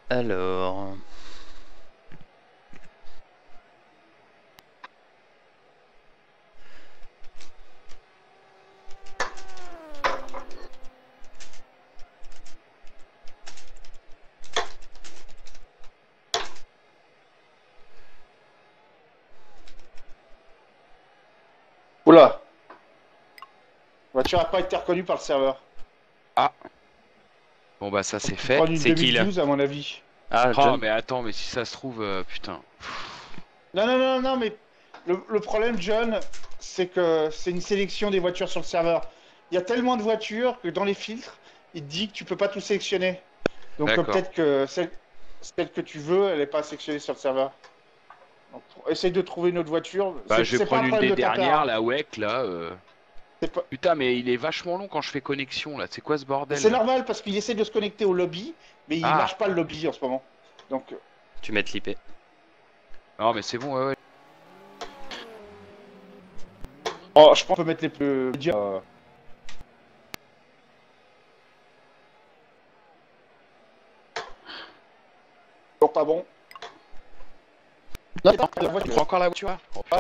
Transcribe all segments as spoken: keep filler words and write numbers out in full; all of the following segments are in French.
Alors... Oula. La voiture n'a pas été reconnue par le serveur. Ah. Bon bah ça c'est fait. Prendre une C'est qui, là? deux mille douze à mon avis. Ah, Oh John. mais attends, mais si ça se trouve, euh, putain. Non, non, non, non, mais le, le problème, John, c'est que c'est une sélection des voitures sur le serveur. Il y a tellement de voitures que dans les filtres, il te dit que tu peux pas tout sélectionner. Donc euh, D'accord. peut-être que celle, celle que tu veux, elle n'est pas sélectionnée sur le serveur. Donc essaye de trouver une autre voiture. Bah C'est- je vais c'est pas un prendre une problème des de ta part, dernières, hein. la W E C là. euh. C'est pas- Putain mais il est vachement long quand je fais connexion là. C'est quoi ce bordel C'est là? normal parce qu'il essaie de se connecter au lobby, mais il Ah. marche pas le lobby en ce moment. Donc, euh, Tu mets l'I P. Non mais c'est bon, ouais ouais. oh, je pense qu'on peut mettre les plus. Euh... Toujours pas bon. Non, non, la Tu voiture. prends encore la voiture?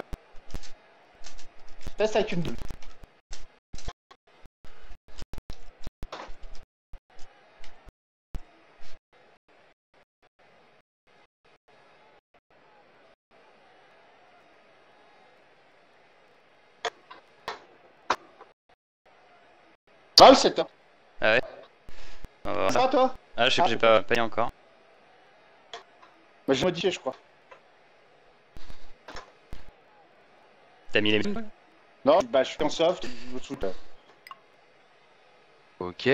Teste avec une double. Ah, le sept. Ah ouais. On va voir Ça ça. va, toi? Ah, je sais Ah, que j'ai pas payé encore. Bah, j'ai modifié, je crois. T'as mis les mêmes? Non, bah, je suis en soft. Je suis là. Ok.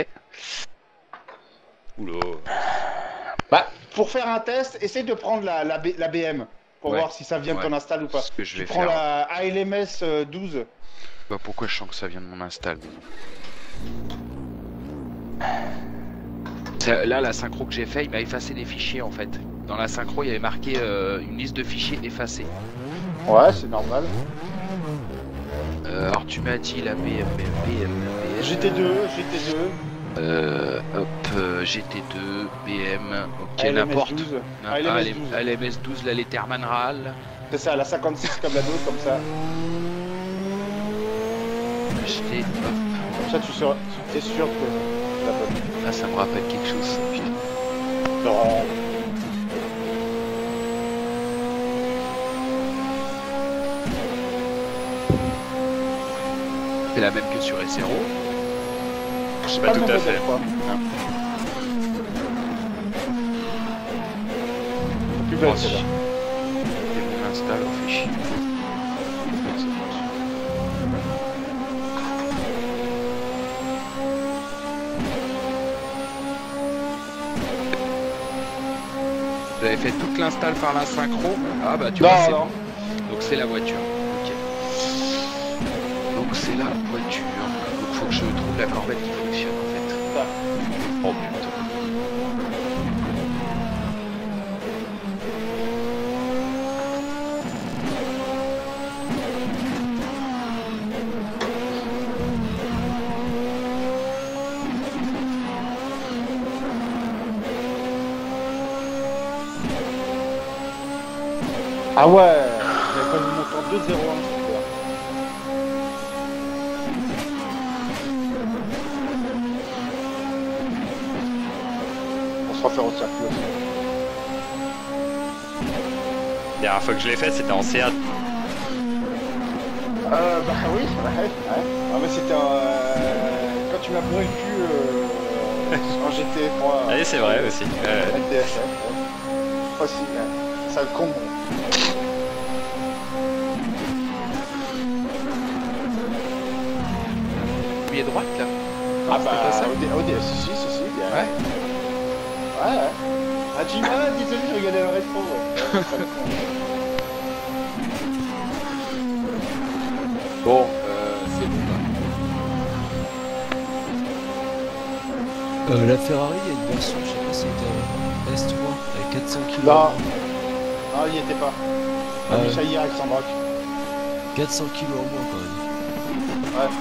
Oula. Bah, pour faire un test, essaye de prendre la, la, B- la B M pour Ouais. voir si ça vient de Ouais. ton install ou pas. Ce que je Tu vais prends faire. la A L M S euh, douze. Bah pourquoi je sens que ça vient de mon install? Ça- Là la synchro que j'ai fait, il m'a effacé des fichiers en fait. Dans la synchro il y avait marqué euh, une liste de fichiers effacés. Ouais, c'est normal. Euh, alors tu m'as dit la B M, B M, B M. G T deux, G T deux, Euh, hop, euh, G T deux, B M, ok, A L M S n'importe. douze. Ah, A L M S douze. L M S douze, la Letterman RAL. C'est ça, la cinquante-six comme la d'autre, comme ça. Acheter, hop. Comme ça, tu seras, tu es sûr que c'est la bonne. Là ça me rappelle quelque chose. ça, putain. Non. C'est la même que sur S R O. Je sais Pas pas le tout même à fait. modèle, quoi. Plus belle, Moi aussi. celle-là. Et mon install, on fait chier. Vous avez fait toute l'install par la synchro? Ah bah tu Non, vois, c'est non. bon. Donc c'est la voiture. Ok. Donc c'est la voiture. Donc faut que je trouve la corvette qui fonctionne en fait. Ça. Oh putain. Ah ouais, j'avais pas mis mon temps deux zéro un, super. On se refaire au circuit aussi. La dernière fois que je l'ai fait, c'était en C A. Euh, bah oui, ouais, ouais. Ah mais c'était euh, quand tu m'as bourré le cul euh, en G T trois. Ah oui, c'est vrai aussi. Euh, N T S F, ouais. Aussi, ouais. Ça le con. Pied droite là. Ah c'était bah, pas ça O D, O D, si, si, si, si, bien. Ouais. Ouais, ouais. Ah, tu m'as dit, désolé, je regardais le rétro, ouais. Ça le con. Bon, euh, c'est bon là. Euh, la Ferrari, il y a une version, je sais pas si c'était un S trois avec quatre cents kilos. Non. Non, il n'y était pas. On a Ah vu ouais. ça hier avec Sandrock. quatre cents kilos en moins quand même. Ouais.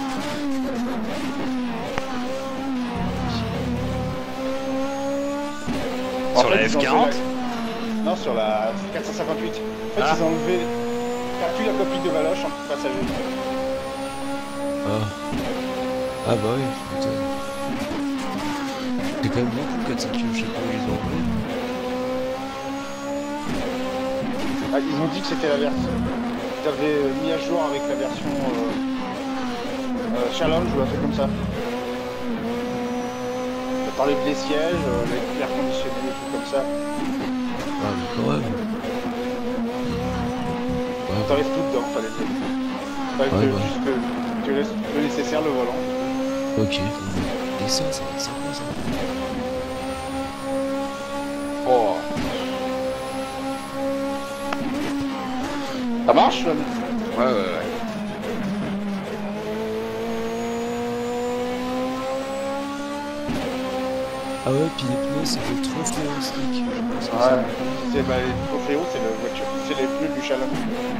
En Sur fait, la ils F ont enlevé quarante la- Non, sur la quatre cent cinquante-huit. En fait, Ah. ils ont enlevé. T'as plus la copie de Valoche en passager. Ah. Ah bah oui, putain. C'est quand même beaucoup, quatre cents kilos, je sais pas où ils ont enlevé. Ah, ils ont dit que c'était la version. Ils avaient euh, mis à jour avec la version euh, euh, Challenge ou un truc comme ça. Ils ont parlé des sièges, euh, l'air conditionné, des trucs comme ça. Ah mais quand même. Ouais, T'enlèves tout dedans, fallait le fallait Ouais, que- ouais. juste que tu laisses le nécessaire le volant. ok. Et ça, ça va être sympa ça. Oh, Ça marche là ouais, ouais, ouais. Ah ouais, puis les pneus, ça fait trop fléristique. Ouais. C'est bah, les Trofeo, c'est le voiture, c'est les pneus du Challenge.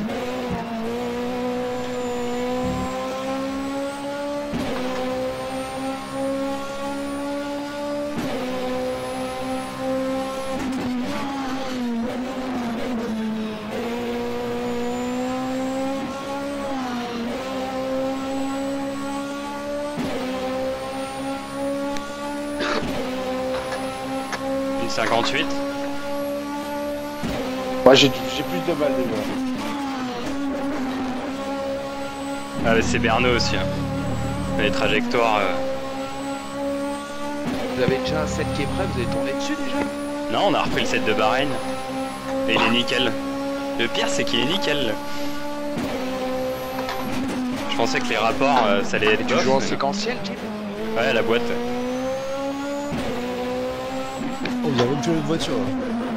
Une cinquante-huit. Ouais, j'ai j'ai plus de balles déjà. Ah, mais c'est Berno aussi. Hein. Les trajectoires. euh, Vous avez déjà un set qui est prêt, vous avez tourné dessus déjà? Non, on a repris le set de Bahreïn. Et il est nickel. Le pire, c'est qu'il est nickel. Je pensais que les rapports, euh, ça allait être Tu bof, joues en mais non. séquentiel, Kim? Ouais, la boîte. Oh, il y a même plus de voiture là.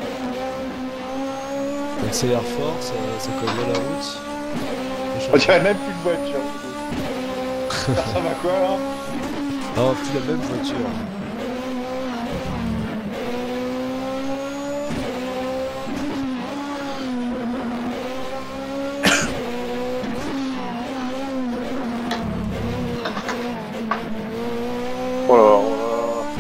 On accélère fort, ça, ça colle bien la route. On dirait même plus de voiture. Ça ressemble à quoi là? Ah, plus la même voiture. Oh là là, oh là là.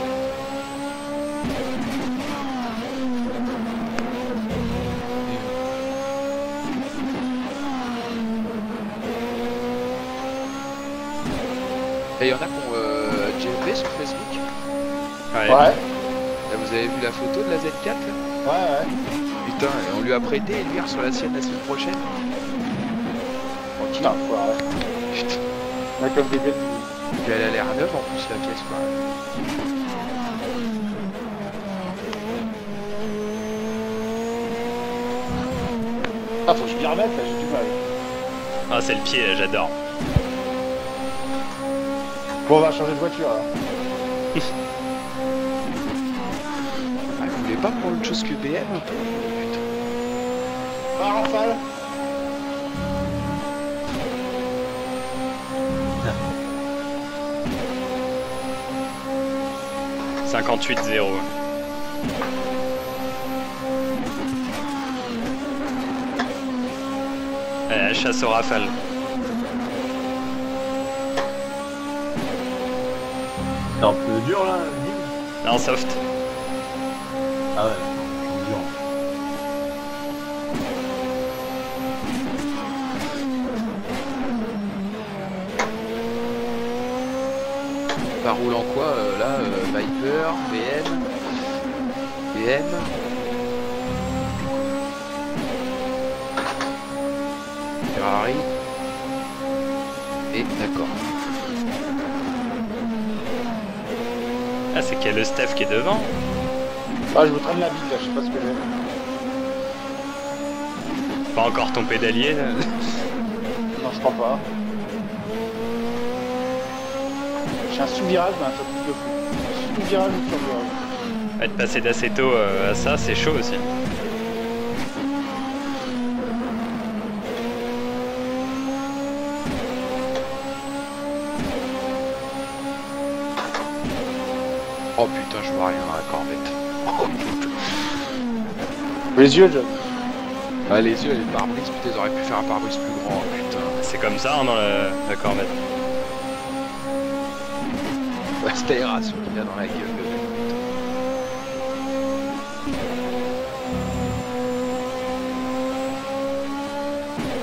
Et il y en a qui ont euh, G M P sur Facebook. Ouais. Ouais, Là, vous avez vu la photo de la Z quatre là? ouais, ouais. Putain, et on lui a prêté et lui il sur la sienne la semaine prochaine. Tranquille. Putain, foiré. Putain. Ouais, comme des belles. Puis elle a l'air neuve en plus la pièce quoi. Ah, faut que je m'y remette là, j'ai du mal. Ah, c'est le pied, là, j'adore. Bon, on va changer de voiture là. Ah, vous voulez pas prendre autre chose que B M un peu? Putain. Ah, Rafale. cinquante-huit zéro. Euh, chasse au rafale. C'est un peu dur là, Guy. Non, soft. Ah ouais, c'est dur. Ça roule en quoi euh, là euh, Viper, B M, B M. Ferrari. Et d'accord. Ah, c'est qu'il y a le Steph qui est devant. Ah, je vous traîne la bite là, je sais pas ce que j'ai. Pas encore ton pédalier. là. Non, je crois pas. J'ai un sous-virage, mais un truc de fou. Sous-virage ou sur-virage. Être passé d'Aceto euh, à ça, c'est chaud aussi. Oh putain, je vois rien dans la corvette. Oh putain. Les yeux, John. Ah, les yeux, les pare-brise, putain, ils auraient pu faire un pare-brise plus grand, putain. C'est comme ça hein, dans la, la Corvette. Ouais, cette aération qu'il y a dans la gueule.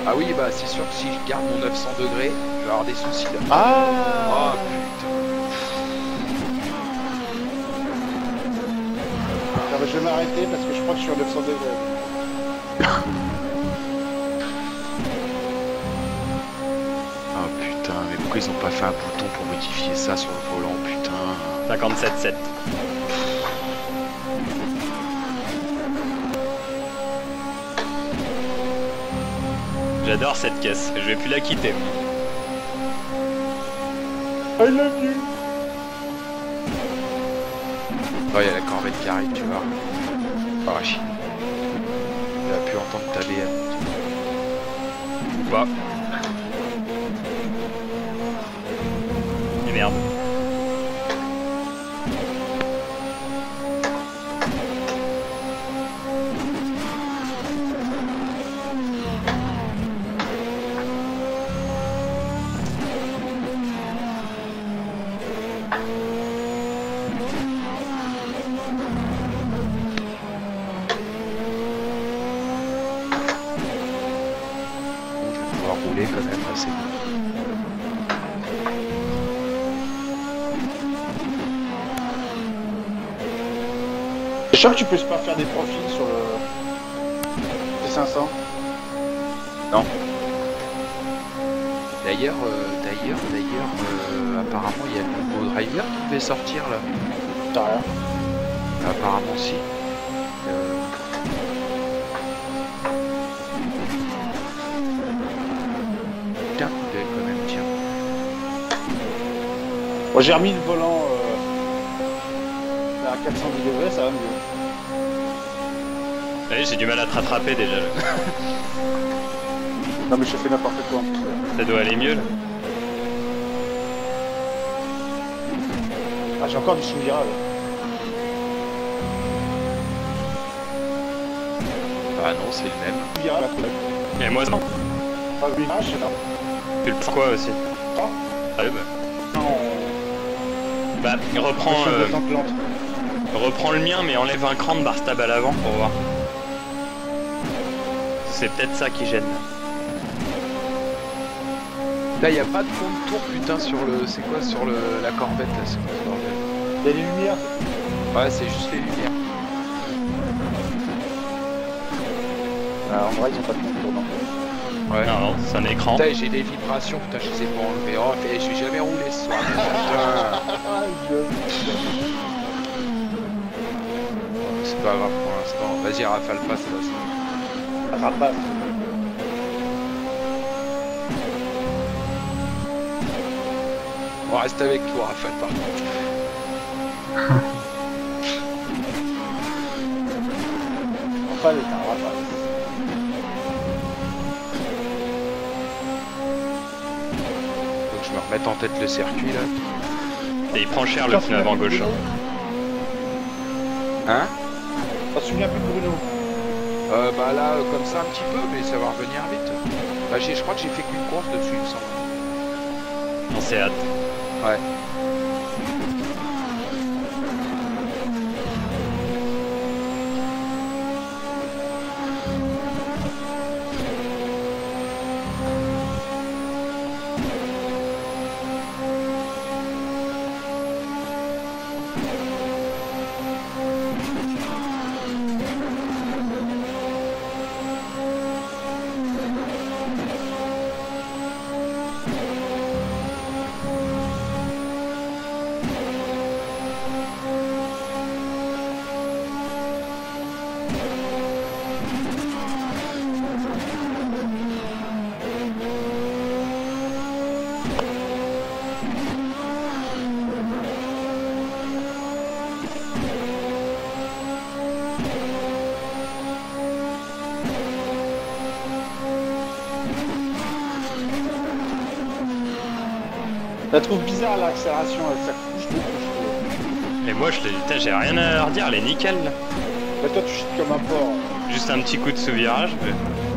Ah oui, bah c'est sûr que si je garde mon neuf cents degrés, je vais avoir des soucis là. Ah Oh putain. Ah bah, je vais m'arrêter parce que je crois que je suis en neuf cents degrés. Oh putain, mais pourquoi ils ont pas fait un bouton pour modifier ça sur le volant, putain. cinquante-sept sept. J'adore cette caisse, je vais plus la quitter. I love you. Oh, il y a la corvette qui arrive, tu vois. Oh, la chine. Il a pu entendre ta B M. Ou pas. Et merde. Rouler quand même assez bien. Je suis sûr que tu peux pas faire des profils sur le T cinq cents. Non. D'ailleurs, euh, d'ailleurs, d'ailleurs, euh, apparemment il y a le nouveau driver qui devait sortir là. T'as rien. Apparemment si. Euh... Putain, il devait quand même tiens. Bon, j'ai remis le volant euh, à quatre cent dix degrés, ça va mieux. Allez, j'ai du mal à te rattraper déjà. Non mais je fais n'importe quoi en plus. Ça doit aller mieux là. Ah, j'ai encore du sous-virage. Ah non, c'est le même. Sous-virage, là. Et moi non. Ah, le virage, c'est là. Tu le prends quoi aussi? Ah. Ah oui, bah. Non. Bah, reprends, Je suis euh, en plante. reprends le mien, mais enlève un cran de bar stab à l'avant pour voir. C'est peut-être ça qui gêne. Là, il n'y a pas de fond de tour, putain, sur le. C'est quoi sur le la corvette là? C'est quoi ce bordel? Il y a des lumières. Ouais, c'est juste les lumières. Ah, en vrai, ils ont pas de contour non plus. Ouais. Non, non, c'est un écran. Putain, j'ai des vibrations, putain, je les ai pas enlevées. Oh, fait, je vais jamais rouler ce soir. Ah, Dieu. C'est pas grave pour l'instant. Vas-y, rafale pas, ça va se Rapace. On reste avec toi, Rafale, par contre. Rapace est un rapace. Faut que je me remette en tête le circuit là. Et il prend cher le pneu avant gauche. Hein? T'en souviens plus de Bruno? Euh, bah là, euh, comme ça un petit peu, mais ça va revenir vite. Bah, j'ai, je crois que j'ai fait qu'une course dessus, il me semble. On s'est hâte. Ouais. Je la trouve bizarre l'accélération, ça couche beaucoup, je trouve. Et moi, je l'ai- putain, j'ai rien à redire, elle est nickel. Là. Bah, toi, tu chites comme un porc. Juste un petit coup de sous-virage. Mais...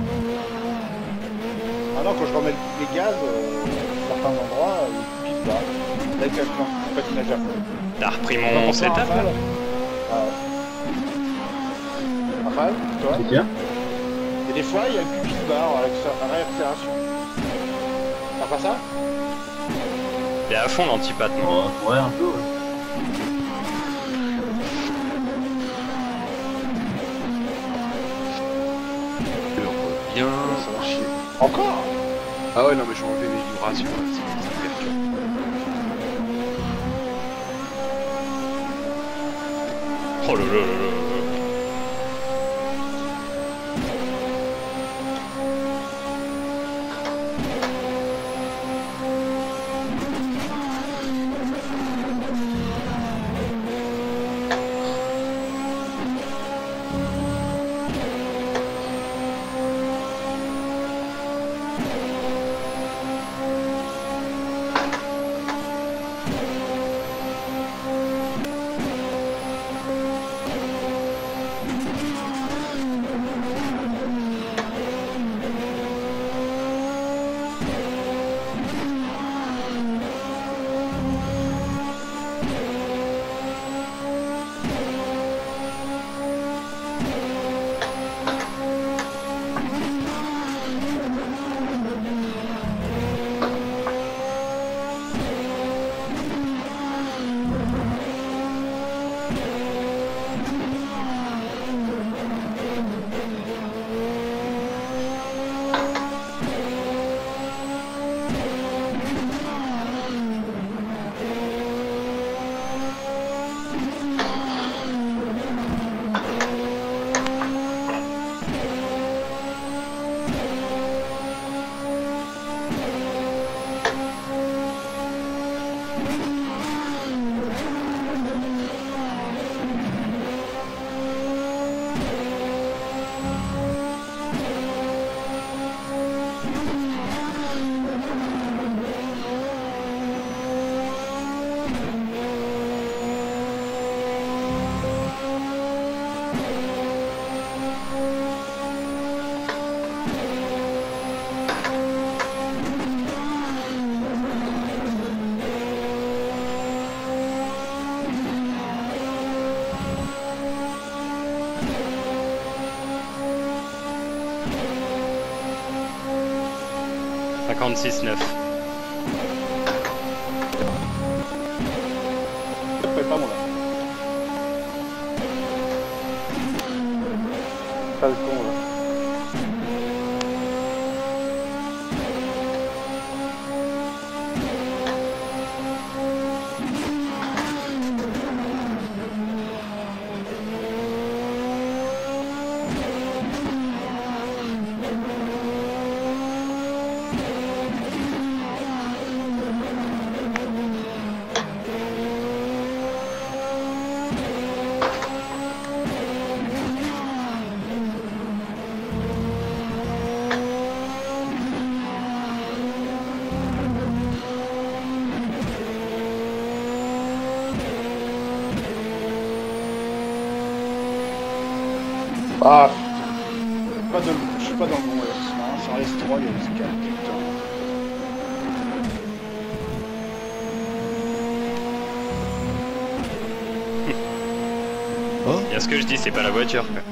Ah non, quand je remets les gaz, euh, certains endroits, ils pissent pas. Là, avec un patinage à fond. T'as repris Pas mon pour ça, setup là? Raphaël. Ah ouais. Raphaël, toi? C'est bien. Et Et des fois, il y a le pupille de barre à la réaccélération. T'as pas ça? T'es à fond l'antipath, non? Ouais, un peu, ouais. Bien. Ça va chier. Encore? Ah ouais, non, mais je vais enlever mes vibrations, là, ça ça me perturbe. Oh là là là là. cinquante-six neuf. Après, pas moi là. Pas le con là. Ah, pas de, je suis pas dans le bon avertissement, sur S trois il y a des scans, putain. Oh, Bien ce que je dis, c'est pas la voiture quoi.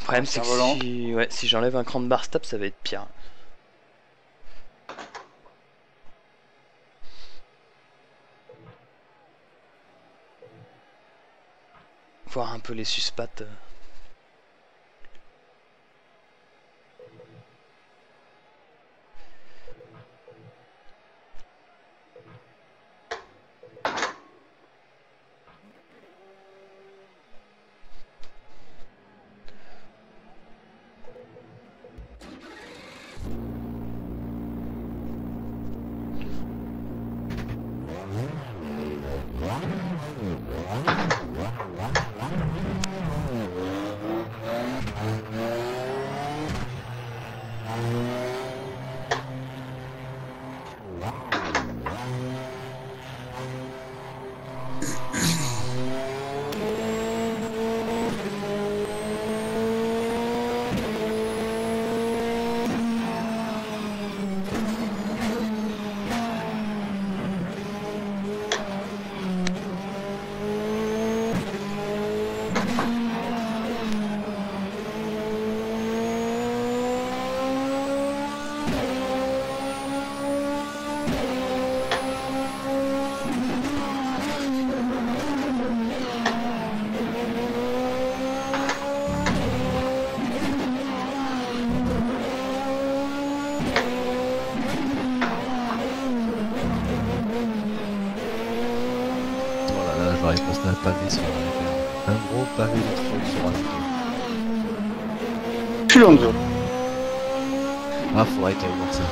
problème c'est que Cerf-volant. si, ouais, si j'enlève un cran de bar stop, ça va être pire. Voir un peu les suspattes. euh. Il passe un pavé sur un, un gros pavé de troll sur un auto. Je suis Lonzo. Ah, faudrait qu'elle voir ça.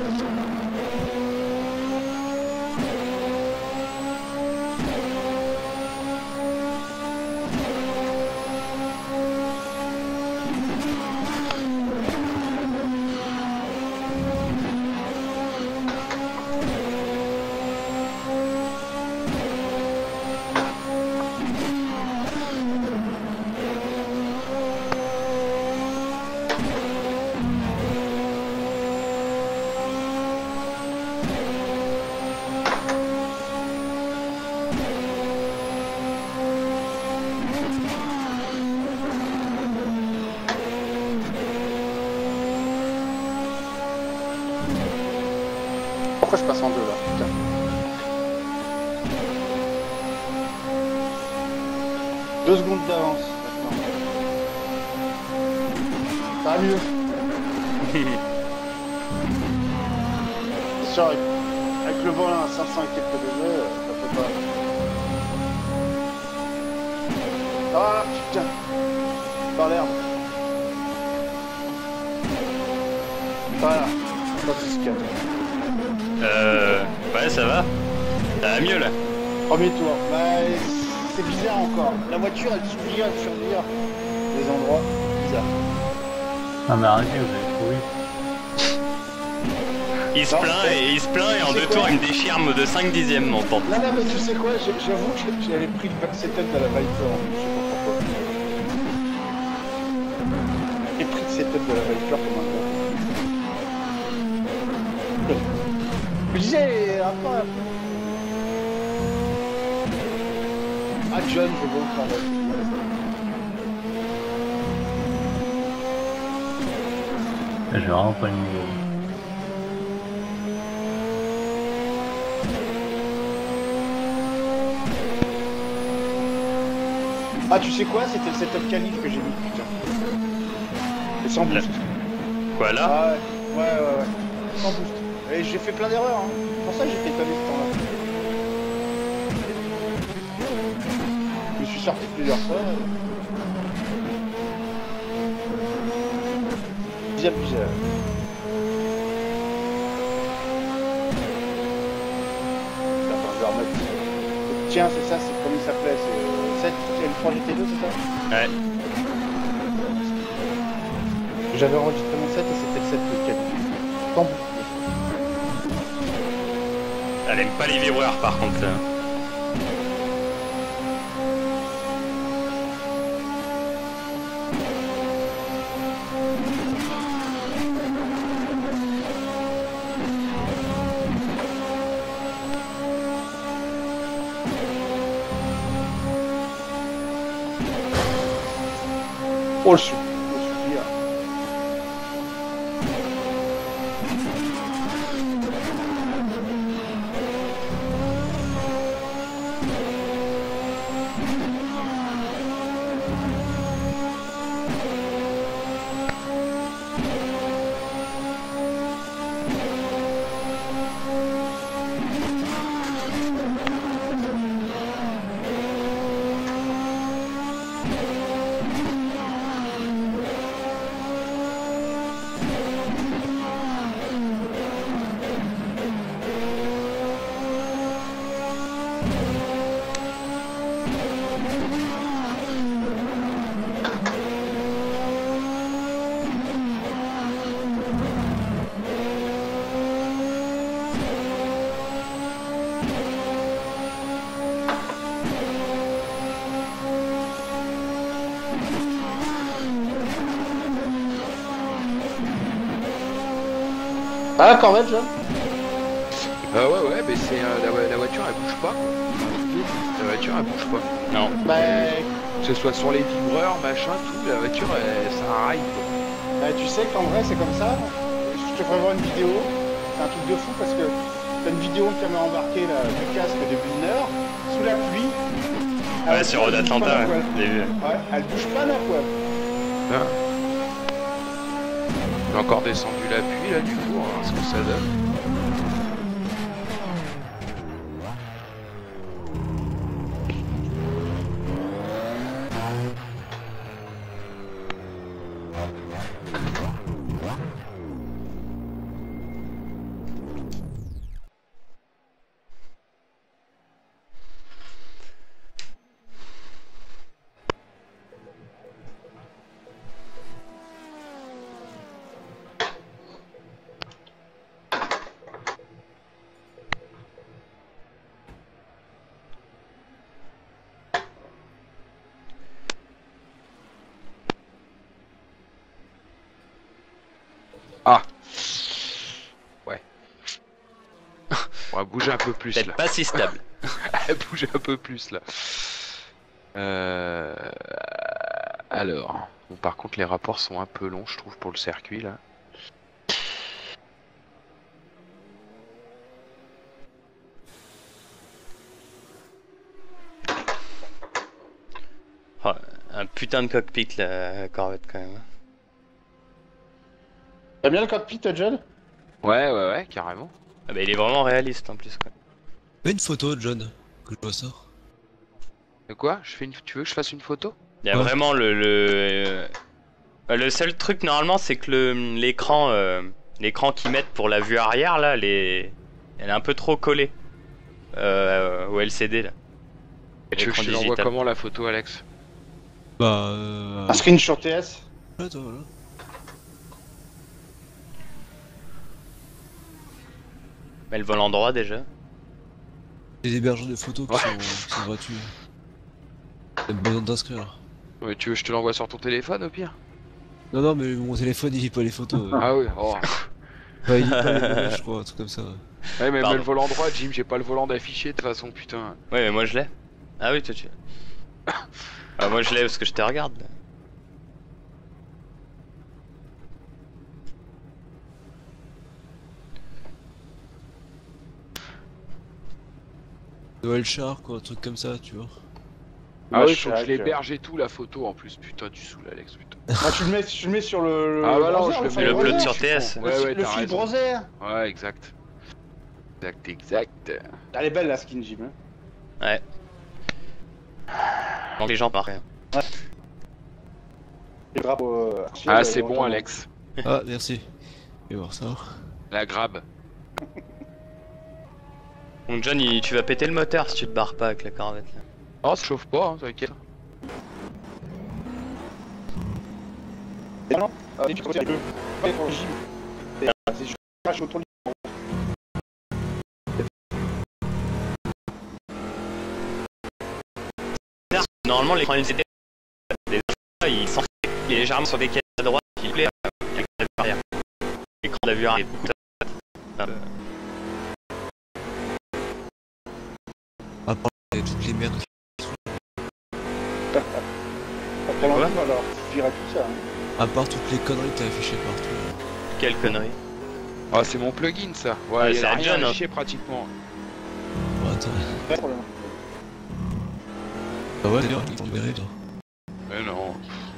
Pourquoi je passe en deux là? Putain. Deux secondes d'avance. Ça va mieux. C'est sûr, avec, avec le volant à cinq cents et quelques degrés, euh, ça peut pas. Ah putain. Par l'herbe. Voilà. Pas de fiscal. Euh... Ouais, ça va. Ça va mieux là. Premier tour. Bah, c'est bizarre encore. La voiture, elle survient, elle survient. Des endroits bizarres. Non mais arrêtez, vous avez trop vite. Il se Non, plaint c'est- et il se plaint et en c'est deux quoi tours il me déchire de cinq dixièmes mon temps. Non, non, mais tu sais quoi, j'ai- j'avoue que j'avais pris le setup de la Viper, je sais pas pourquoi. J'ai pris le setup de la Viper comme un gros. Je me disais, un peu, un peu. Ah, John, je veux faire là. J'ai vraiment pas le niveau. Ah, tu sais quoi, c'était le setup qualif que j'ai mis, putain. Et sans boost. Quoi là? Ah ouais, ouais, ouais, ouais. Sans boost. Et j'ai fait plein d'erreurs, hein. C'est pour ça que j'ai fait pavé ce temps-là. Je me suis sorti plusieurs fois. Bizarre, bizarre. Attends, je vais remettre. Tiens, c'est ça, c'est comme il s'appelait, c'est sept M trois G T deux, c'est ça? Ouais. J'avais enregistré mon set et c'était le set de qualité. Sans boost. Elle aime pas les vibreurs par contre là. Oh le chou. Le chou. Ah, la Corvette, John? Bah ouais, ouais, mais c'est euh, la, la voiture elle bouge pas. La voiture elle bouge pas. Non. Bah, Que ce soit sur les vibreurs, machin, tout, la voiture elle, ça raille quoi. bah, tu sais qu'en vrai, c'est comme ça. Je te ferai voir une vidéo. C'est un truc de fou parce que t'as une vidéo qui m'a embarqué là, du casque de Bilner, sous la pluie. Ouais, sur Road Atlanta, ouais. Je l'ai vu. Ouais, elle bouge pas la poêle. Ah. J'ai encore descendu la pluie là du coup, hein, ce que ça donne. Ah ouais. On va bouger un peu plus Peut-être là. pas si stable. Bouger un peu plus là. Euh... Alors, bon, par contre les rapports sont un peu longs je trouve pour le circuit là. Oh, un putain de cockpit la Corvette quand même. T'as bien le cockpit, John? Ouais ouais ouais carrément. Ah bah il est vraiment réaliste en plus quoi. Fais une photo, John, que je vois ça. De quoi? Je fais une... Tu veux que je fasse une photo? Il y a Ouais. vraiment le... Le, euh, le seul truc normalement c'est que le l'écran euh, l'écran qu'ils mettent pour la vue arrière là, les... elle est un peu trop collée euh, au L C D là. Et tu veux que je te l'envoie comment la photo Alex? Bah, euh... Un screen sur T S. ouais, toi, voilà. Mais le volant droit déjà. Il y a des hébergeurs de photos qui Ouais. sont, qui sont gratuits. T'as besoin d'inscrire. Ouais, tu veux que je te l'envoie sur ton téléphone au pire? Non, non, mais mon téléphone il lit pas les photos. euh. Ah oui, oh. Enfin, il lit pas les images, je crois, un truc comme ça. Ouais, mais, Pardon. mais le volant droit, Jim, j'ai pas le volant d'affiché de toute façon, putain. Ouais mais moi je l'ai. Ah oui toi tu... Ah moi je l'ai parce que je te regarde là. Noël Shark ou un truc comme ça, tu vois. Ah, Ouais, oui, c'est faut que vrai je que- l'héberge et tout, la photo en plus. Putain, tu saoules, Alex, putain. Ah, tu le mets, tu le mets sur le. Ah, le bah non, browser, je le file mets- Le browser. upload sur T S. Le, Ouais, ouais, le t'as fil raison. browser. Ouais, exact. Exact, exact. Elle est belle la skin, Jim. hein. Ouais. Donc les gens parlent rien. Le drapeau. euh, Ah, euh, c'est bon, retourne. Alex. Ah, merci. Je vais voir ça. La grabe. Donc John il- tu vas péter le moteur si tu te barres pas avec la Corvette là. Oh, ça chauffe pas, hein, t'inquiète. Ah non, ah, tu peux faire le- pas pour le Jim. Et, euh, C'est juste crash autour du- Normalement l'écran L C D les infos, ils sont il est légèrement sur des caisses à droite puis il est avec la vue arrière. L'écran de la vue arrière est beaucoup un peu- À part les- toutes les merdes. Pas pour l'envie, alors. Je dirais tout ça. hein. À part toutes les conneries que t'as affichées partout. Quelle connerie. Ah, c'est mon plugin, ça. Ouais, Ouais, il y c'est a à rien John, hein. affiché pratiquement. Bon, attends. Pas de problème. Bah ouais, d'ailleurs, ils vont libérer, toi. Mais non.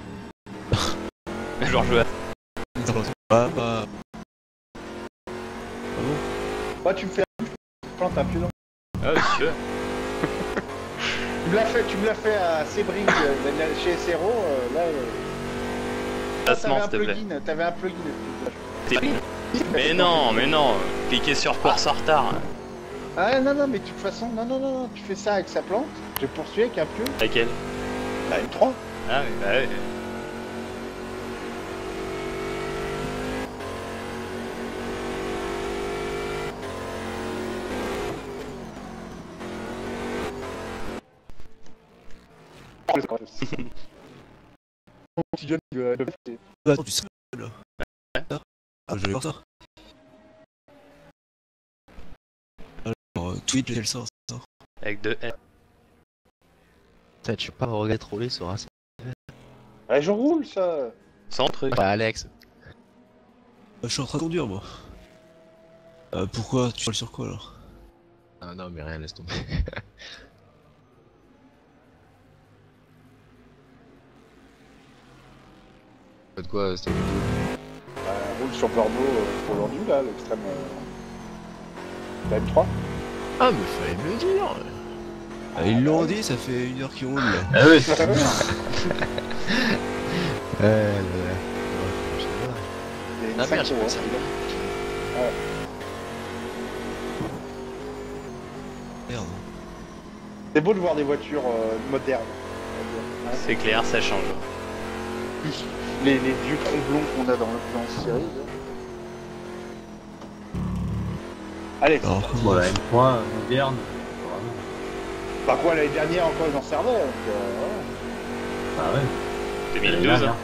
Genre je Ah, bah. Ah bon? Moi, tu me fais un plante un pied dans. Ah oui, si tu veux. Tu me l'as fait, tu me l'as fait à Sebring euh, chez S R O. Euh, là, euh, Placement t'avais un s'il te plaît. plugin. T'avais un plugin. Mais non, mais non, cliquez sur course en retard. Ah non, non, mais de toute façon, non, non, non, non, tu fais ça avec sa plante. Je poursuis avec un pieu. Laquelle? La M trois. Ah oui, bah oui. Mon petit John, euh, Bah, attends, tu sais, là. Ah, je vais voir ça. Tweet quel sens. Avec deux L. Putain, tu peux pas me regarder troller sur Racing. Ouais, je roule ça. Sans truc. Bah, Alex. Euh, je suis en train de conduire moi. Euh, pourquoi tu parles sur quoi alors? Ah non, mais rien, laisse tomber. De quoi, c'était Bah, roule sur Bordeaux euh, pour aujourd'hui là, l'extrême. Euh... La M trois. Ah, mais fallait me le dire. Ah, ils l'ont dit, ça fait une heure qu'ils roulent là. Ah oui, c'est Ouais, là, là. Ouais, je sais pas. Il y a une Ah merde, cinq j'ai euros. pas ça. Merde. C'est beau de voir des voitures euh, modernes. Hein. C'est clair, ça change. Les, les vieux tromblons qu'on a dans le plan série. là. Allez, Alors, bon, comment la M trois moderne. Vraiment. bah quoi, l'année dernière encore ils en servaient. Donc, euh, voilà. Ah ouais. deux Elle mille est douze. là,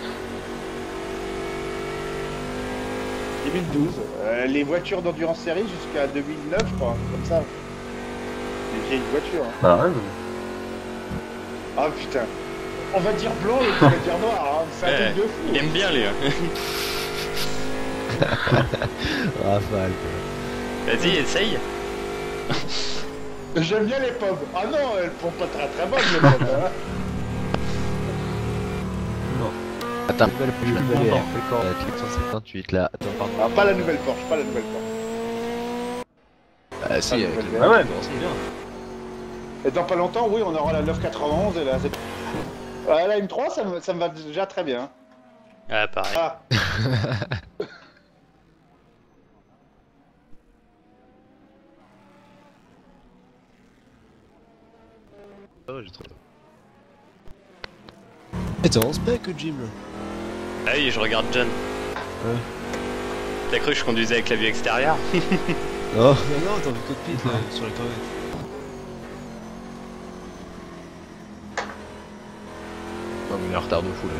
deux mille douze. Euh, les voitures d'endurance série jusqu'à deux mille neuf, je crois, un truc comme ça. Les vieilles voitures. Hein. Bah ouais, mais... Ah putain. On va dire blanc et on va dire noir. Hein. C'est un Ouais, truc de fou. il aime bien, lui. hein. Rafale, quoi. Vas-y, essaye. J'aime bien les pommes. Ah non, elles font pas très très bonnes les pommes. Hein. Attends, Je suis je content. l'avais encore la cent cinquante-huit là. Attends, pardon. Ah, pas la nouvelle Porsche, pas la nouvelle Porsche. Ah, si, Ah, avec nouvelle le verte. Ah ouais, bon, c'est bien. Et dans pas longtemps, oui, on aura la neuf quatre-vingt-onze et la Z. Ouais, la M trois, ça me, ça me va déjà très bien. Ah, pareil. Ah, Ah ouais, j'ai trop. Eh, t'es en spec, Jim là. Ah oui, je regarde John. Ouais. T'as cru que je conduisais avec la vue extérieure? Oh, non, non, t'as vu le cockpit là, sur la corvette. Non, mais il est en retard de fou là.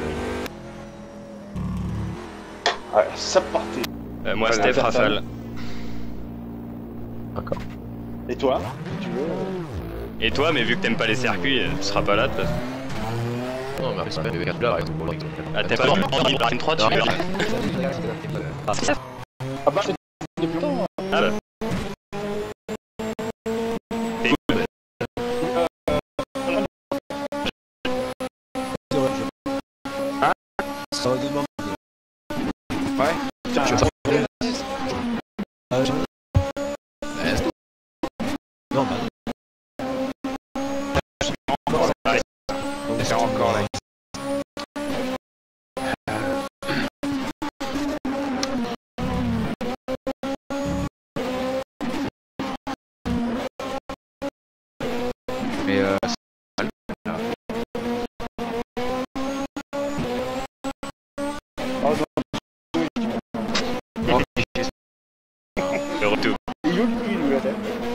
ouais, ça partait. Euh, moi, Voilà, Steph personne. Rafale. D'accord. Et toi, si tu veux. Et toi, mais vu que t'aimes pas les circuits, euh, tu seras pas là de toute façon. Non, mais après, c'est pas le V quatre là, par exemple, pour l'exemple. Ah, t'as pas entendu la M trois, tu verras. Ah bah, c'est depuis longtemps. Hein. Ah bah. Et- Hein? Ça va demain. Ouais. Tiens, Tu vas Ah, j'ai... Non, bah non. C'est encore là. Mais euh, c'est mal, là. Oh, non. Oh, j'ai- Le retour. Il est où lui, lui, là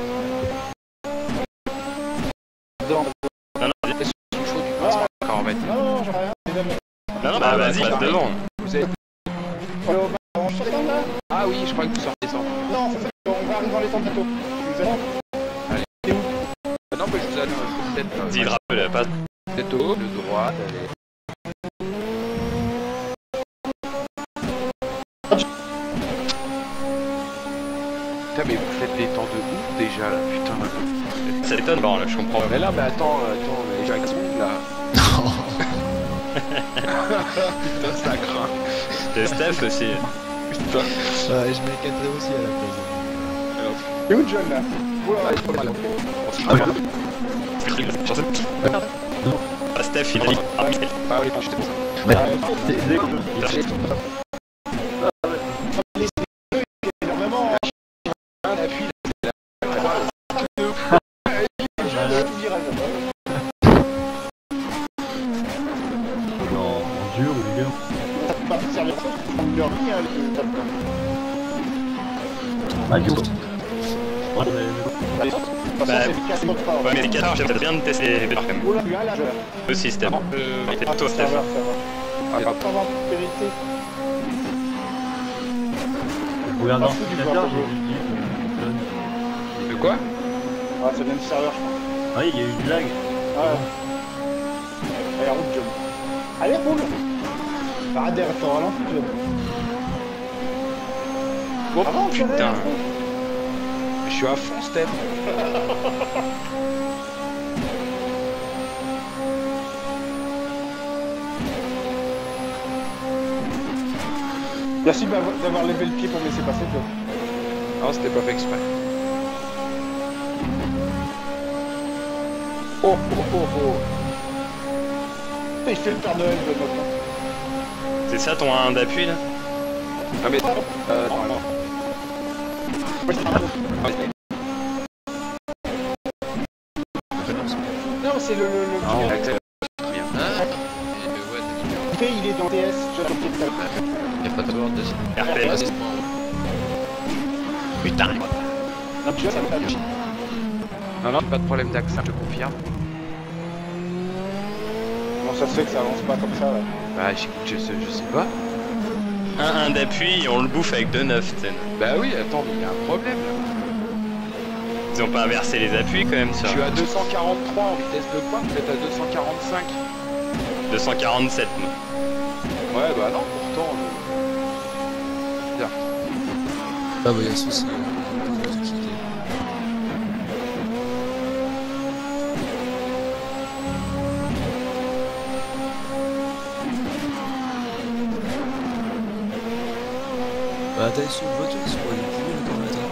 Dans- Non, non, Est-ce que c'est chaud du coup, c'est pas encore en mettre. Non, non, j'en ai rien. Les amis. non, non, bah vas-y, passe devant. Vous êtes... On est au- on se fait là. Ah oui, je crois que vous sortez sans. Non, c'est fait. On va arriver dans les temps bientôt. Tu nous attends. Ah non, mais je vous allume, je peut-être. Dis le rappel, passe. Peut-être au haut, le droit, allez. Putain, mais vous faites des temps de ouf déjà là, putain. Ça t'étonne, bon, là, je comprends. Mais là, mais attends, attends, mais Jackson là. Putain, ça craint. De Steph aussi. Putain. Ouais, je m'inquiéterais aussi à la place. C'est où John là? Oula, Ah, il faut pas aller. On se Ah, rappelle. Ah, Steph, il a dit. Ah, oui. Ah oui, j'étais pour ça. il est vraiment. Un appui, là, c'est la. Tout virage, là. Non, en dur ou dur. Ça peut pas servir à ça, tu prends leur vie, hein, le top. Ah, du coup. Ouais, mais- De toute façon, Bah, c'est efficace, pas. Ouais, mais les quatre heures, j'aimerais bien de tester les barres quand même. Oula, là, là, là. Aussi, Steph. Euh, Ah, toi, ça Steph. va, ça va. Ah, grave. Pas avoir de vérité. Regarde Pas dans fou du l'ordinateur, bord. j'ai juste dit. De quoi? Ouais, c'est le même serveur, je pense. Ah oui, il y a eu du lag. Ouais. Allez, roule, John. Allez, roule. Arrête d'être au ralenti, John. Oh Avant, putain. Je suis à fond, Steph. Merci d'avoir levé le pied pour me laisser passer, John. Non, c'était pas fait exprès. Oh, oh, oh, oh. Il fait le Père Noël, John, maintenant. C'est ça ton un d'appui là? Ah mais... Euh, non, non. Ouais, c'est un peu. Non, c'est le... le, le... Non, on accélère. Très bien. Ah, et le ouais, t'as dit Le fait, il est dans T S, je l'ai compris tout à l'heure. que y'a pas de word dessus. R P Ah, S. c'est bon. Putain. Non, tu vois, ça me fait... Non, non, pas de problème d'accès, je te confirme. Comment ça se fait que ça avance pas comme ça, là? Bah, j'écoute, je sais, je sais pas. un un d'appui et on le bouffe avec deux neuf, tu sais. Bah oui, attends, mais il y a un problème là. Ils ont pas inversé les appuis quand même Je sur suis à deux cent quarante-trois en vitesse de pointe, vous êtes à deux cent quarante-cinq. deux cent quarante-sept. nous. Ouais, bah non, pourtant. Euh... Ah bah y'a un souci. euh, faut vous inquiéter. Bah t'as sur une voiture, c'est pour aller plus vite quand même.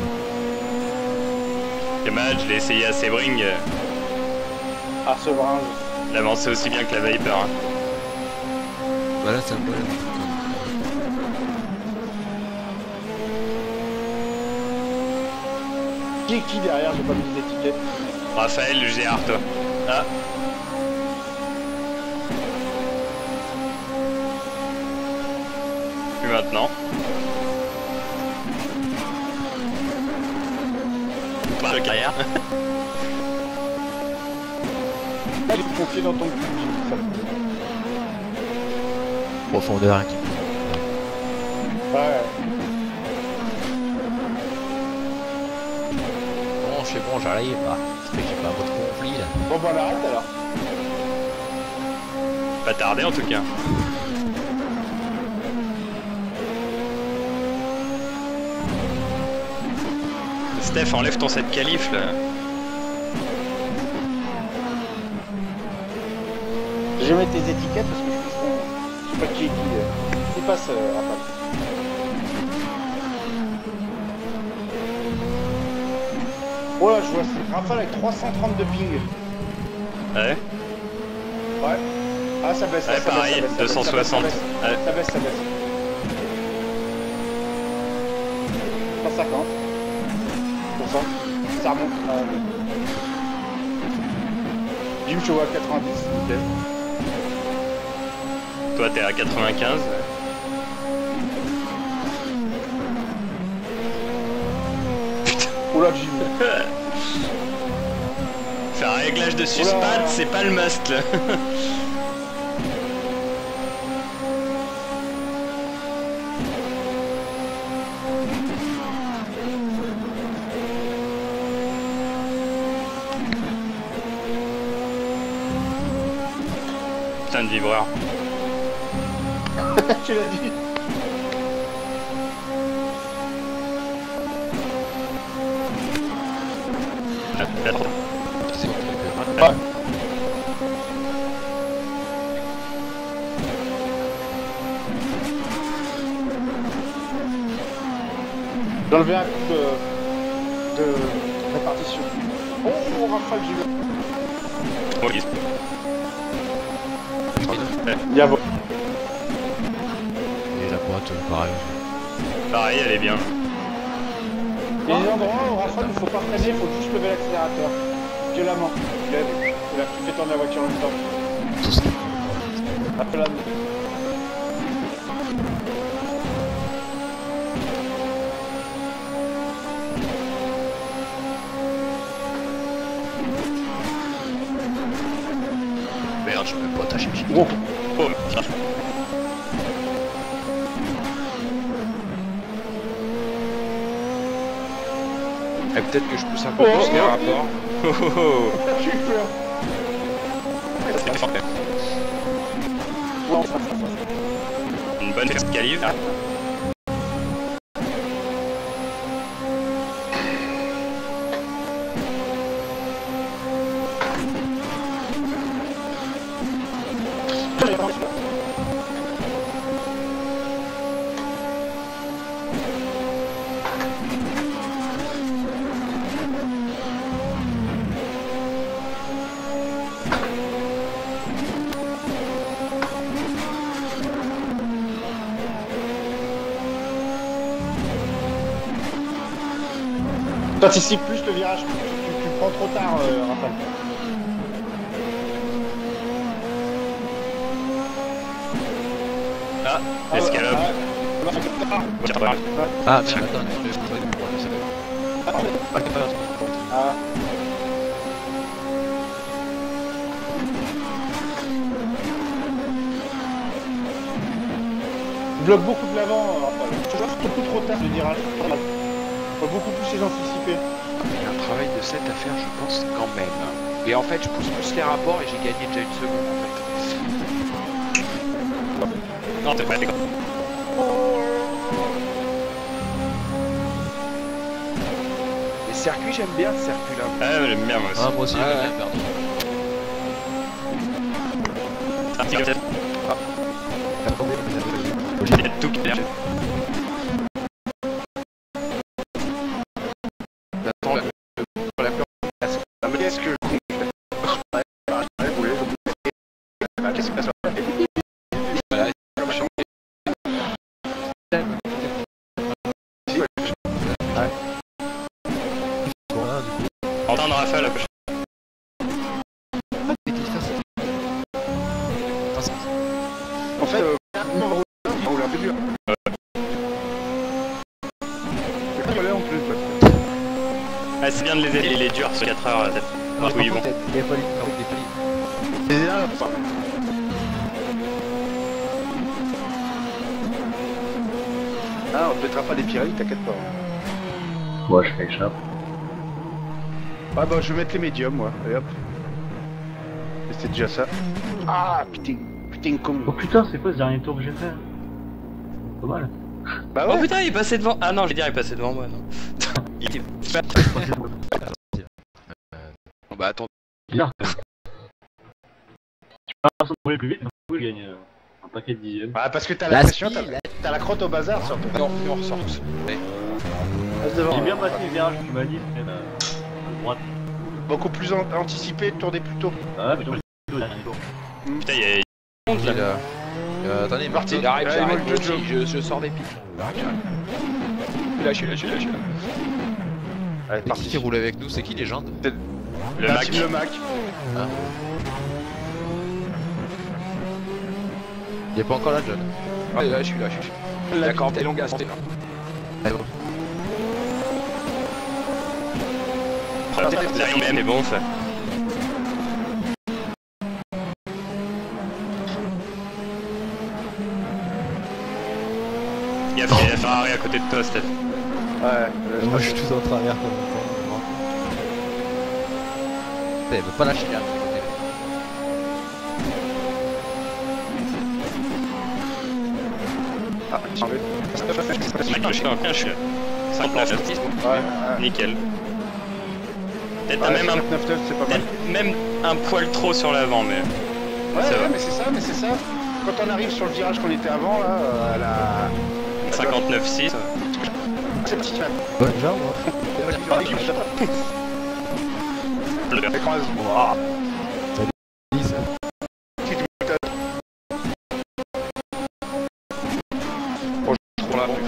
Dommage, je l'ai essayé à Sebring. euh, Ah, ce brin. Il avançait aussi bien que la Viper. Hein. Bah là t'as un problème. Qui est qui derrière? J'ai pas mis les étiquettes. Raphaël, le G R, toi. Ah. Plus maintenant. Pas de carrière. Là, j'ai confié dans ton cul. ça. Profondeur qui. Ouais. Bon, je sais bon, j'arrive là. C'est que j'ai pas votre conflit là. Bon, bah, on arrête alors. Pas tardé en tout cas. Steph, enlève ton set qualif là. Je vais mettre tes étiquettes parce que je pense qu'on... Je sais pas qui est qui. euh. C'est pas ça, Raphaël. Oh là, je vois c'est Rafale avec trois cent trente de ping. Ouais. Ouais. Ah, ça baisse. là, Ouais, ça pareil, baisse, ça baisse, deux cent soixante. Ça baisse, Ouais. ça baisse. Ça baisse. cent cinquante pour cent. Ça remonte. Euh... Jim, je vois à quatre-vingt-dix. Ok. Toi t'es à quatre-vingt-quinze. Oula, Jim. Faire un réglage de suspat, Oula. c'est pas le must là. Putain de vibreur. Tu l'as dit. C'est bon, tu Ouais. J'ai enlevé un coup de, de répartition. Oh, oh Rafale, j'ai eu. Oui. Il y a bon. Et la boîte, euh, pareil. Pareil, elle est bien. Il y a des endroits où Rafale, il faut pas freiner, il faut juste lever l'accélérateur. Violemment. Tu lèves, tu lèves, tu fais tourner la voiture en même temps. Tout ce qui. Après là. Merde, je peux pas attacher le Oh. Oh, tiens. Et peut-être que je pousse un peu Oh, plus les oh, rapports. Oh, oh, oh. J'ai eu peur. Une bonne escalive. T'anticipes plus le virage, tu, tu, tu prends trop tard, euh, Raphaël. Ah, escalope. Ah, mais attends, je vais trouver le problème, ça va. Ah. Bloque beaucoup de l'avant, euh, Raphaël. Tu vois, beaucoup trop tard le virage. Faut beaucoup plus les anticiper. Il y a un travail de set à faire, je pense, quand même. Et en fait, je pousse plus les rapports et j'ai gagné déjà une seconde, en fait. Non, t'es pas d'accord. Les circuits, j'aime bien ce circuit-là. Ah, ouais, j'aime bien moi aussi. Ah, moi aussi, Ouais, j'aime ouais. bien perdre. Ah, petit côté. Attendez, vous avez- Il y a tout qui perd. J'attends la, la, la, la Qu'est-ce que Qu'est-ce que ça Voilà. Voilà, du coup. Entendre Raphaël la prochaine. En fait, euh, on roule un peu dur. Là, en plus, ouais. Ah, c'est bien de les aider, il est dur sur quatre heures la tête. Ah, oui, bon. Il y a pas eu de C'est là, enfin. Ah, on te mettra pas des Pirelli, t'inquiète pas. Moi, je fais échappe. Ah bah je vais mettre les médiums moi, et hop. Et c'est déjà ça. Ah putain, putain con. Oh putain, c'est quoi ce dernier tour que j'ai fait? Pas mal. Bah Oh ouais. putain, il est passé devant. Ah non, je vais dire, il est passé devant moi, non. Il était. Bon, bah attends. Bizarre. Tu peux rouler plus vite, mais du coup, je gagne euh, un paquet de dixièmes. Bah parce que t'as la La pression, speed, t'as la- t'as la crotte au bazar surtout. Non, on ressort tous. Allez. Reste devant. J'ai bien passé le virage que tu m'as dit, c'est euh, à droite. Beaucoup plus an- anticipé, tourner plus tôt. Ah ouais, mais donc, le dernier tour. Putain, il y a. Il est là. Euh, attendez, Parti. Martin. J'arrive, Ouais, j'arrive, moi, moi je- aussi, je, je sors des pics. J'arrive, j'arrive. Je suis là, je suis là, je suis là, je suis là. Allez, C'est qui parti. qui roule avec nous? C'est qui Légende? Le La Mac. team le Mac. Il est pas encore là, John. Ouais, là, je suis là, je suis là. D'accord, t'es longue à là. Ah bon. Là, même, c'est bon ça. Il y a fait la Ferrari à côté de toi, Steph. Ouais. euh, Moi je suis tout en travers comme ça. Elle veut pas lâcher là. Ah, j'ai enlevé. Mec, je suis en je suis là. cinq neuf neuf. Ouais, ouais. Nickel. Peut-être Ouais, t'as même un, cinq neuf neuf, c'est pas mal. peut-être même un poil trop sur l'avant, mais. Ouais, ça ouais, va. mais c'est ça, mais c'est ça. Quand on arrive sur le virage qu'on était avant, là, euh, à la... cinquante-neuf six. C'est petit, man. Ouais, déjà, moi. Écrase. dix. Trop là.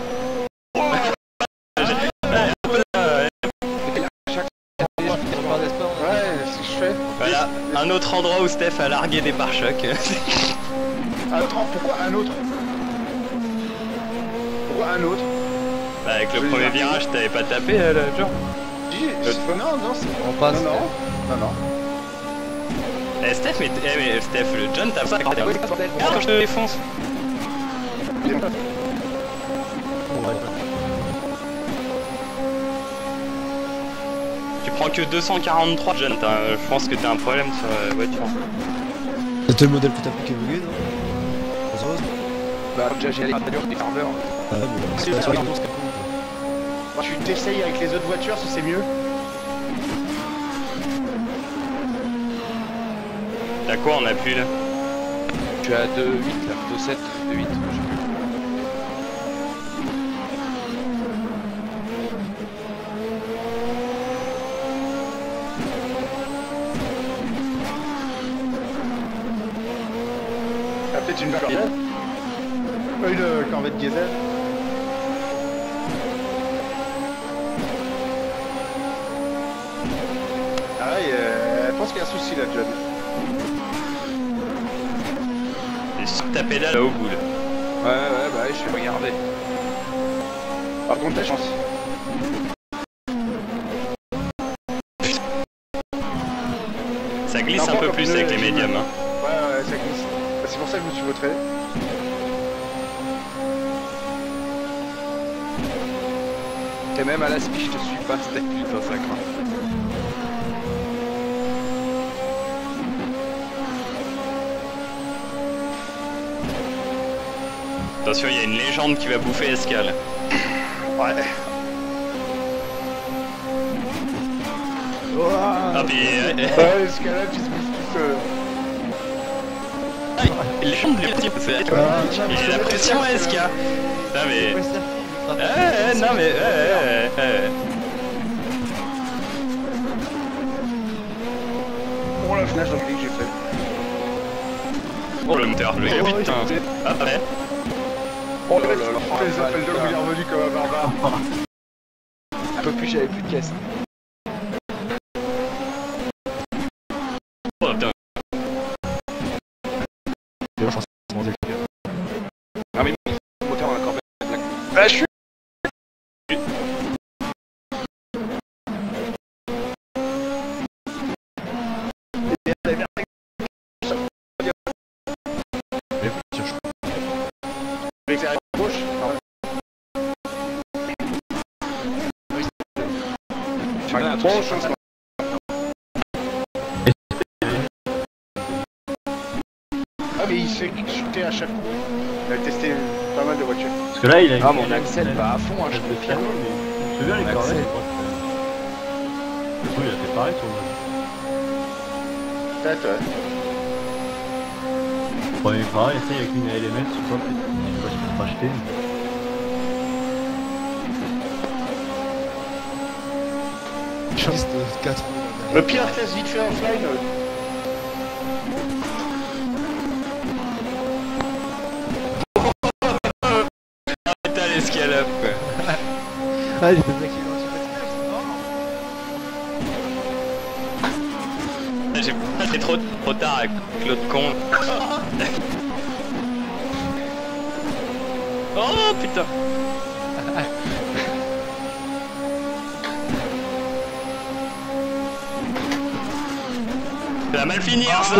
Ouais, c'est ce que je fais. Voilà, un autre endroit où Steph a largué des pare-chocs. Attends, pourquoi un autre? Pourquoi un autre? Bah, avec le premier virage, t'avais pas tapé, euh, le genre. Si, c'est- Non, non, c'est... On passe. Non, non, non, non. Eh, Steph, mais, eh, mais Steph, le John, t'as pas. Regarde, je te défonce. prends que deux cent quarante-trois, John. Je pense que t'as un problème sur la voiture. C'était le modèle que t'as piqué bugué, non? Bah, déjà j'ai les allures des serveurs. Ah, mais c'est pas sur les courses. Tu t'essayes avec les autres voitures si c'est mieux. T'as quoi en appui là? Je suis à deux huit là, deux sept, deux huit. Ah, peut-être une Corvette. Euh, une euh, Corvette diesel. Ah ouais, euh, je pense qu'il y a un souci là, John. Et sur ta pédale là au bout là. Ouais, ouais, bah ouais, je vais regarder. Par contre, ta chance. Ça glisse Non, un peu encore plus pneu, avec les j'ai médiums. mal. Hein. Ouais, ouais, ça glisse. Bah, c'est pour ça que je me suis vautré. Et même à la speed, je te suis pas, c'était putain, ça craint. Attention, il y a une légende qui va bouffer Escale. Ouais. Ah, puis. euh, Ouais, ce cas-là, tu te bouges tout seul. Légende, les petits, c'est. Il a la pression à S K. Non mais. Eh, eh, non mais. Eh, eh, eh. Oh la fenêtre d'oblique que j'ai fait. Oh le moteur, le Oh, putain. j'ai- Ah ouais. Oh là là là, les appels de il est revenu comme un barbare. Un peu plus, j'avais plus de caisse. Oh putain. Ah mais mon moteur on a encore bien. Bah je suis. L'éclairage gauche. Tu regardes un Bon truc. changement. Ah mais il se fait chuter à chaque coup. Il a testé pas mal de voitures. Parce que là, il a Ah une- mon il a Axel une- va à fond, hein, je une te de le piano, fais. mais tu te souviens les Axel. Corvettes, je crois que c'est- il a fait pareil sur le Peut-être, ouais. premier pareil, essaye avec une L M S, je sais pas, peut-être, je sais pas si tu peux racheter. Chance de quatre. Le pire test vite fait offline. euh, Putain l'escalope quoi. Ah, il y a des mecs qui l'ont acheté. J'ai passé trop, trop tard avec l'autre con. Oh putain. Ça va mal finir ça.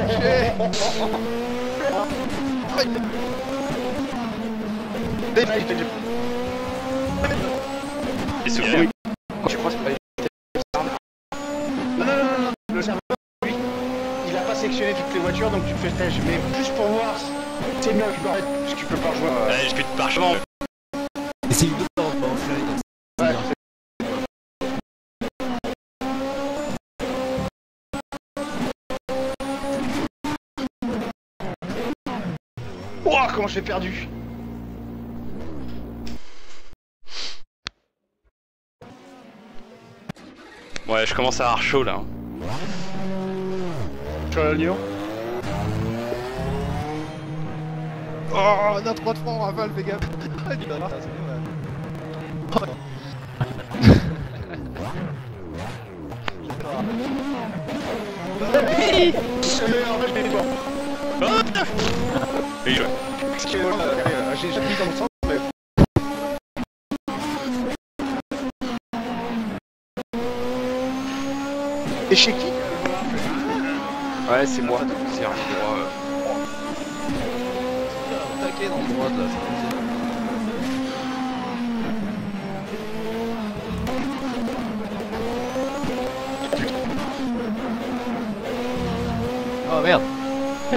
Et souviens. Tu crois que c'est pas Non, non, non, non, non. Le serveur, lui, il a pas sectionné toutes les voitures, donc tu te fais tèche. Mais juste pour voir, c'est mieux que barrer, parce que tu peux pas rejoindre. euh, Ouais, j'ai plus de parchemin. Et c'est une autre en offline. Ouais, Ouah, comment j'ai perdu. Ouais, je commence à avoir chaud là. Sur l'oignon. Oh, on a trois de francs, Raval, fais gaffe. Ah, du bâtard, c'est bien, ouais. Euh, en fait, je l'ai pas. Oh putain. Et je- Parce que, euh, j'ai déjà mis dans le sens, mais... Et chez qui? Ouais, c'est moi. C'est un endroit. euh, Taquet dans le droit là, c'est bizarre.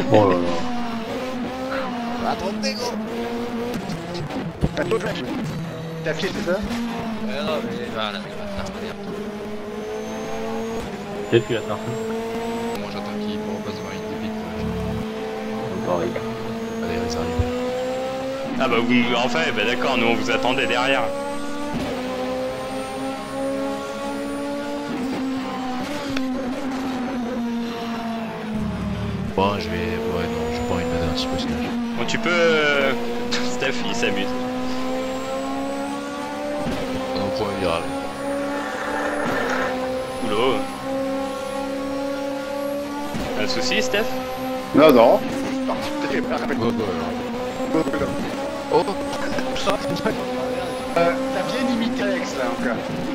Oh là là. Attendez, gros. T'as pied, c'est ça? Ouais, non, mais voilà, mais va faire merde. Peut-être qu'il a personne. Moi, j'attends qu'il me repasse devant une débite. Encore les gars. Allez, ça arrive. Ah bah vous, enfin, bah d'accord, nous on vous attendait derrière. Bon, je vais. Ouais, non, j'ai pas envie de mettre un petit peu ce que j'ai. Bon, tu peux... euh, Steph, il s'amuse. On en point viral. Oula. Pas de soucis, Steph? Non, non. Ouais, ouais, ouais. Oh! Euh, T'as bien imité Alex là encore.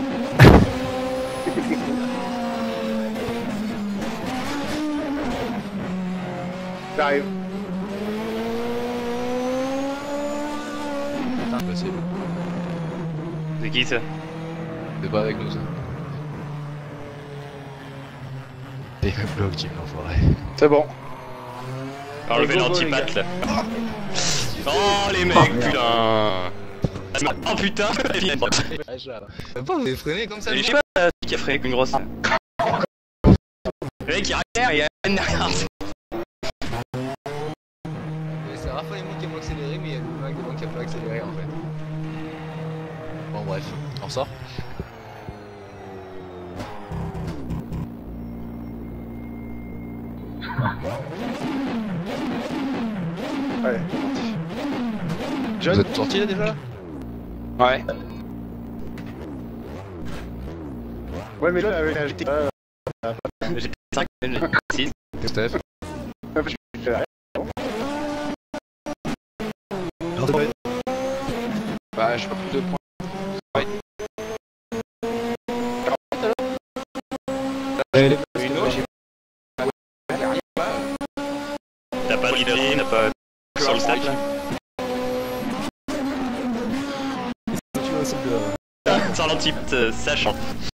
J'arrive. Bah, c'est bon. C'est qui ça? C'est pas avec nous ça. T'es même bloc, Jim, l'enfoiré. C'est bon. Enlevez Go, go, l'antipath les là. Oh les mecs, putain! Oh putain! Pas vous avez freiné comme ça, Je sais pas qui a freiné avec une grosse. Le mec il arrière, il y a une derrière. C'est Raphaël et moi qui avons accéléré, mais il y a le mec devant qui a pas accéléré en fait. Bon, bref, on sort. Allez, Vous John, êtes sortis là déjà? Ouais. ouais, mais là, avec la G T. Euh, J'ai cinq, j'ai six. Steph? Bah, je sais pas plus de points. Ouais. Une autre, j'ai T'as pas de leader, t'as pas. Sur le stat là? Sans l'antipath, euh, sachant.